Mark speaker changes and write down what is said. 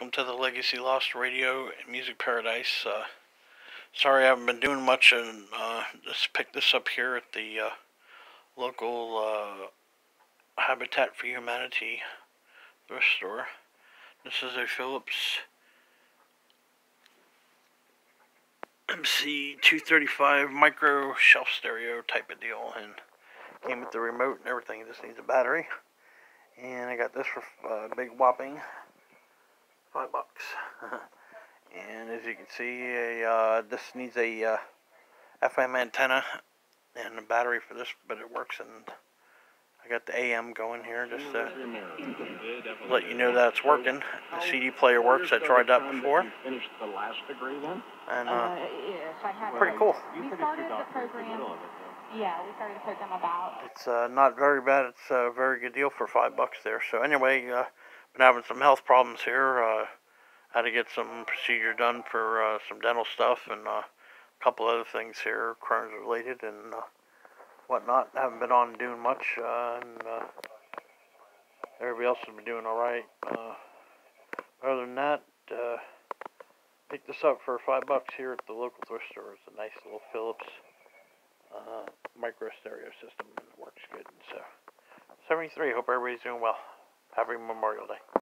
Speaker 1: welcome to the Legacy Lost Radio and Music Paradise. Sorry I haven't been doing much, and just picked this up here at the local Habitat for Humanity thrift store. This is a Philips MC235 micro shelf stereo type of deal, and came with the remote and everything. It just needs a battery. And I got this for a big whopping $5. And as you can see, this needs a FM antenna and a battery for this, but it works. And I got the AM going here just to let you know that it's working. The CD player works. I tried that before. And pretty cool.
Speaker 2: We started the program. Yeah, we started the program about.
Speaker 1: It's not very bad. It's a very good deal for $5 there. So anyway, been having some health problems here. Had to get some procedure done for some dental stuff and a couple other things here, Crohn's related and whatnot. Haven't been on doing much, and everybody else has been doing all right. Other than that, picked this up for $5 here at the local thrift store. It's a nice little Philips micro stereo system, and it works good. So 73. Hope everybody's doing well. Happy Memorial Day.